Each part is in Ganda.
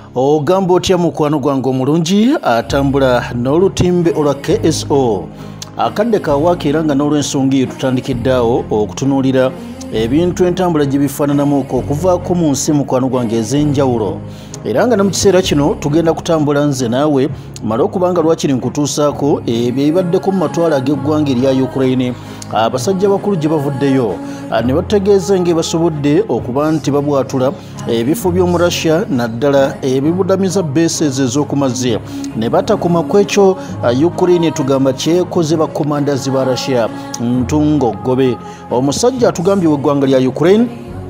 Ogamba otya mukwano gwange omulungi atambula n'olutimbe olwa KSO akadde kawaakira nga n'olw'ensonga eyo tutandikiddeawo okutunuulira ebintu entambula gye bifaananamu okuvaako mu nsi mukwano gwange ez'enjawulo era nga ne mu kiseera kino tugenda kutambula nze naawe mala okubanga lwakiri nkutuusaako ebyo ebibaddeko mu matwale ag'eggwanga erya Ukraine abasajja bakulu gye bavuddeyo ne bategeeza ng'ebasobodde okuba nti babwatula ebifo by'omu Russia naddala ebibudamiza bases ez'okumazzi ne batakoma ku ekyo Ukraine tugamba kyekoze bakomandazi ba Russia ntungo gobe omusajja atugambye w'eggwanga lya Ukraine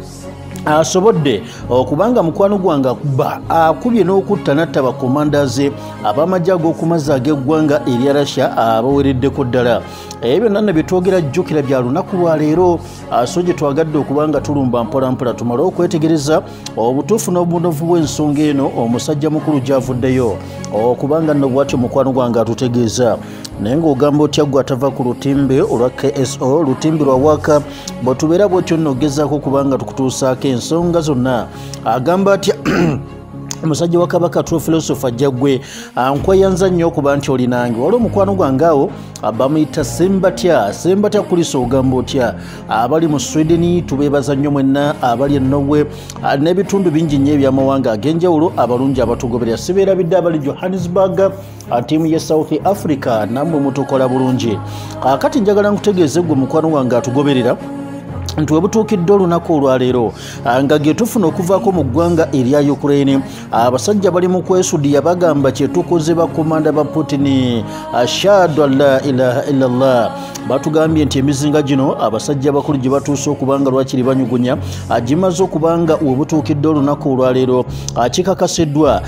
asobodde okubanga mukwano gwange akubye n'okutta natta bakomandaze ab'amagye ag'okumazzi ag'eggwanga erya Russia abawereddeko ddala ebyo byonna bye twogera jjukira bya lunaku lwa leero so gye twagadde okubanga tulumba mpolampola tumale okwetegereza obutuufu n'obunovu bw'ensonga eno omusajja mukulu gy'avuddeyo okubanga nno bw'atyo mukwano gwange atutegeeza naye ng'ogamba otya gwe atava ku lutimbe olwa KSO lutimbe lwa waaka bwe tubeera bw'otyo nno ogezaako okubanga tukutuusaako ensonga zonna agamba atya omusajja wa kabaka true philosopher jagwe ankweyanza nnyo okuba nti oli nange waliwo omukwano gwange awo bamuyita sembatya kulisa ogamba otya abali mu Sweden tubeebaza nnyo mwenna abali e Norway n'ebitundu bingi nnyo ebyamawanga ag'enjawulo abalungi abatugoberera sibeerabidde abali Johannesburg ttiimu ye South Africa nammwe mutukola bulungi kati njagala nkutegeeze gwe mukwano gwange atugoberera nti webutuukidde olunaku olwaleero nga ge tufuna okuvaako mu ggwanga erya Ukraine abasajja bali mu kwesudiya bagamba kyetukoze bakomanda ba Putin ashhadu an la ilaha illallah batugambye nti emizinga gino abasajja bakulu gye batuuse okubanga lwakiri banyugunya gimaze okubanga webutuukidde olunaku olwaleero kikakaseddwa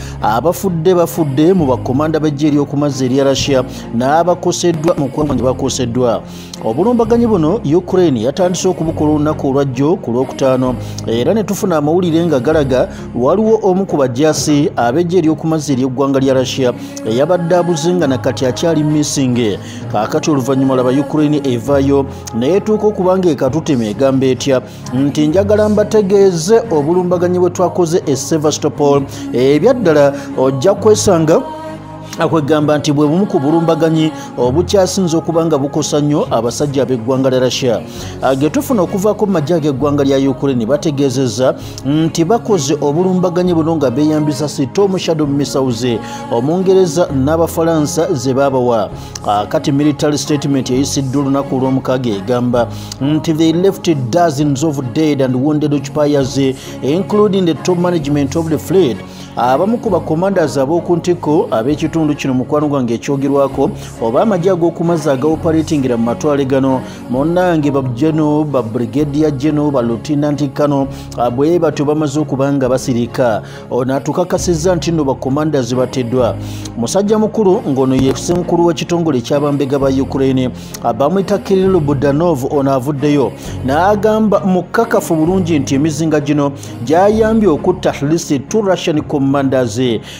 bafudde mu bakomanda b'eggye ery'okumazzi erya Russia n'abakoseddwa mu ggwanga gye bakoseddwa obulumbaganyi buno Ukraine yatandise okubukola olunaku olwajjo ku Lwokutaano era ne tufuna amawulire nga galaga waliwo omu ku bajjaasi ab'eggye ery'okumazzi ery'eggwanga lya Russia eyabadde abuze nga nakati akyali missing kaakati oluvannyuma laba Ukraine evaayo naye tuuka okubanga ekatutema egamba etya nti njagala mbategeeze obulumbaganyi bwe twakoze e Sevastopol ebyaddala ojja kwesanga akwegamba nti bwe bumu ku bulumbaganyi obukyasinze okubanga bukosa nnyo abasajja ab'eggwanga lya Russia ge tufuna okuvaako mu magye ag'eggwanga lya Ukraine bategeezezza nti bakoze obulumbaganyi buno nga beeyambisa Storm Shadow missiles Omungereza n'Abafalansa ze baabawa kati military statement eyisiddwa olunaku olw'omukaaga egamba nti they left dozens of dead and wounded occupiers including the top management of the fleet abamu ku bacommanders ab'oku ntikko ab'ekitundu kino mukwano gwange ekyogerwako oba amagye ag'okumazzi agaoperatingira mu matwale gano munnange bajeno ba brigadier general ba lieutenant kano bwe batyo bamaze okubanga basirika ono atukakasizza nti nno bacommanders bateddwa musajja mukulu ng'ono ye ssenkulu w'ekitongole eky'abambega ba Ukraine bamuyita Kirill Budanov ono avuddeyo n'agamba mukakafu bulungi nti emizinga gino gyayambye okutta at least 2 Russian commanders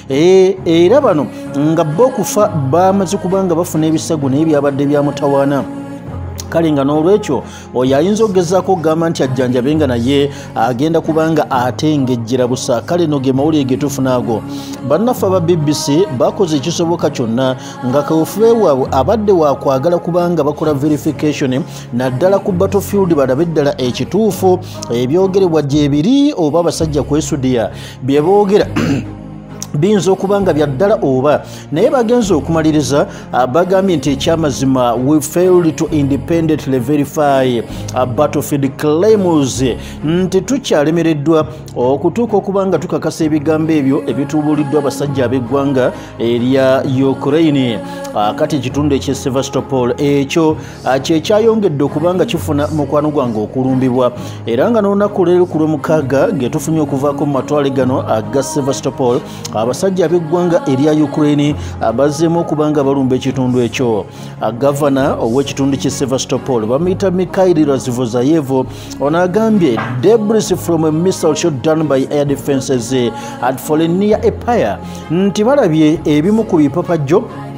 era bano nga bo okufa bamaze kubanga bafuna ebisago naye byabadde bya mutawaana kale nga n'olwekyo oyo ayinza okugezaako okugamba nti ajjanjabenga naye agenda kubanga atengejjera busa kale no ge mawulire ge tufuna ago bannaffe aba BBC bakoze ekisoboka kyonna nga kawufuwe waabwe abadde waakwagala kubanga bakola verification naddala ku battlefield balabe ddala ekituufu ebyogerebwa gye biri oba abasajja kwesudiya bye boogera biyinza okubanga byaddala oba naye bagenza okumaliriza bagambye nti ekyamazima we failed to independently verify battlefield claims nti tukyalemereddwa okutuuka okubanga tukakasa ebigambo ebyo ebitubuuliddwa abasajja ab'eggwanga erya Ukraine kati ekitundu eky'e Sevastopol ekyo kyekyayongedde okubanga kifuna mukwano gwange okulumbibwa era nga n'olunaku leero ku Lwomukaaga ge tufunye okuvaako mu matwale gano aga Sevastopol abasajja ab'eggwanga erya Ukraine abazzeemu okubanga balumba ekitundu ekyo gavana ow'ekitundu ky'e Sevastopol bamuyita Mikhail Razvozayev ono agambye debris from a missile shot down by air defenses had fallen near a pier nti balabye ebimu ku bipapajjo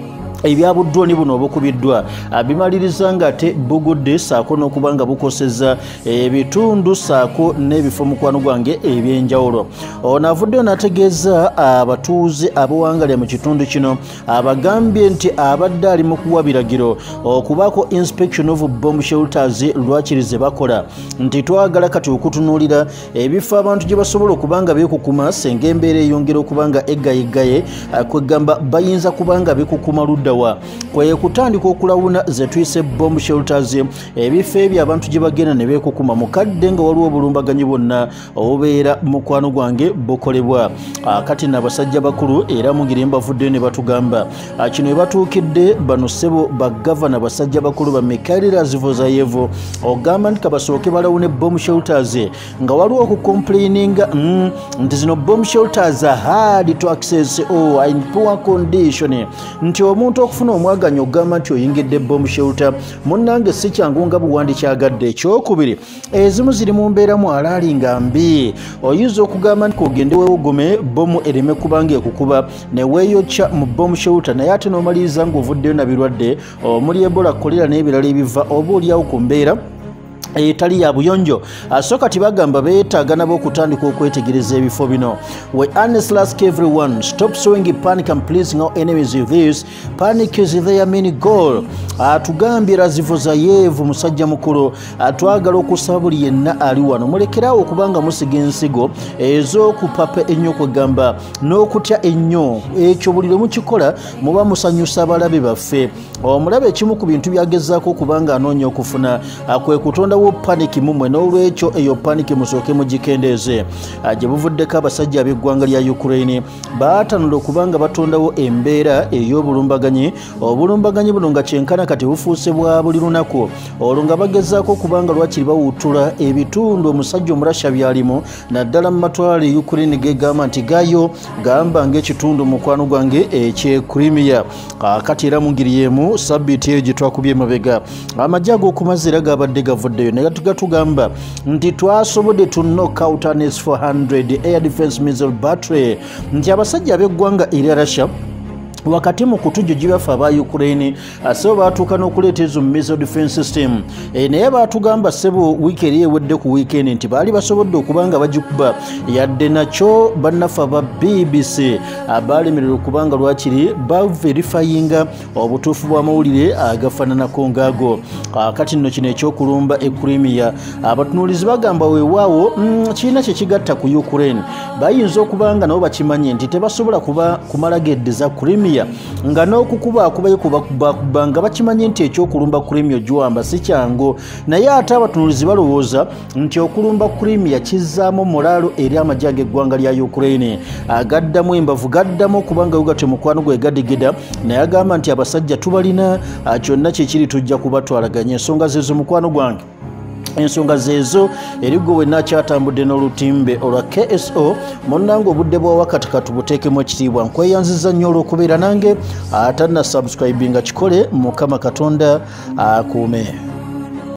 ebyabuddoni buno obukubiddwa bimaliriza nga ate bugudde saako n'okubanga bukoseza ebitundu saako n'ebifo mukwano gwange ebyenjawulo. Ono avuddeyo n'ategeeza abatuuze abawangalya mu kitundu kino abagambye nti abadde ali mu kuwa biragiro okubaako inspection of bomb shelters lwakirize bakola nti twagala kati okutunuulira ebifo abantu gye basobola okubanga beekukuma senga embeera eyongera okubanga eggayegaye kwegamba bayinza kubanga beekukuma ludda kwe kutandika okulawuna ze tuyise bomb shelters ebifo ebyo abantu gye bagenda ne beekukuma mukadde nga waliwo obulumbaganyi bwonna obubeera mukwano gwange bukolebwa. Kati n'abasajja bakulu era mugiri mbavuddeyo ne batugamba kino ebatuukidde bano ssebo bagavana basajja bakulu ba Mikhail Razvozayevo ogamba nti kabasooke balawune bomb shelters nga waliwo okucomplaininga nti zino bomb shelters are hard to access or in poor condition nti omuntu okufuna omwaganyo ogamba nti oyingidde bomb shelter munnange si kyangu nga buwandi kyagadde. Ekyokubiri ezimu ziri mu mbeera mwalaali nga mbi oyinza okugamba nti ogende weewogome bomu ereme kubanga ekukuba ne weeyokya mu bomb shelter naye ate n'omaliriza ng'ovuddeyo na birwadde omuli Ebola, kolera n'ebirala ebiva oba oliawo ku mbeera etali ya buyonjo. So kati bagamba beetaaga nabo okutandika okwetegereza ebifo bino. We honestly ask everyone, stop sowing panic and pleasing our enemies with this. Panic is their main goal. Atugambye Razvozayevo musajja mukulu atwagala okusaba buli yenna ali wano mulekerawo okubanga musiga ensigo ez'okupapa ennyo kwegamba n'okutya ennyo. Ekyo buli lwe mukikola muba musanyusa abalabe baffe. Omulabe ekimu ku bintu byagezaako okubanga anoonya okufuna kwe kutonda panic mumwe n'olwekyo eyo panic musooke mugikendeeze. Gye buvuddeko abasajja ab'eggwanga lya Ukraine baatanula okubanga batondawo embeera ey'obulumbaganyi. Obulumbaganyi buno nga kyenkana kati bufuuse bwa buli lunaku olwo nga bagezaako okubanga lwakiri bawuutula ebitundu omusajja omurasha byalimu naddala mu matwale Ukraine gegamba nti gayo gamba ng'ekitundu mukwano gwange eky'e Crimea. Kati era mu ngeri y'emu sabbiiti eyo gye twakubye emabega amagye ag'okumazzi era gabadde gavuddeyo ne gatugamba nti twasobodde to knock out an S-400 air defense missile battery nti abasajja ab'eggwanga erya Russia wakati mu kutujjujibafa aba Ukraine asebo baatuuka n'okuleeta ezo missile defense system naye baatugamba ssebo wiiki eri ewedde ku weekend nti baali basobodde okubanga bagikuba yadde nakyo bannaffe aba BBC abaalemererwa okubanga lwakiri baverifyinga obutuufu bw'amawulire agafaananako ngaago. Kati nno kino ekyokulumba e Crimea abatunuulizi bagamba weewaawo kirina kye kigatta ku Ukraine bayinza okubanga nabo bakimanye nti tebasobola kuba kumala gedde za Crimea nga n'okukuba akubayo kubakuba nga bakimanye nti ekyokulumba Crimea ogiwamba si kyangu naye ate abatunuulizi balowooza nti okulumba Crimea kizzaamu molaalo eri amagye ag'eggwanga lya Ukraine agaddamu embavu gaddamu okubanga yogate mukwano gwe gadigida naye agamba nti abasajja tubalina kyonna kyekiri tujja kubatwalaganya ensonga zezo mukwano gwange. Ensonga zezo erigo we nakyatambudde n'olutimbe olwa KSO munnange obudde bwa wakati katubuteekemu ekitiibwa nkweyanziza nnyo olw'okubeera nange atanna subscribinga kikole Mukama Katonda akuume.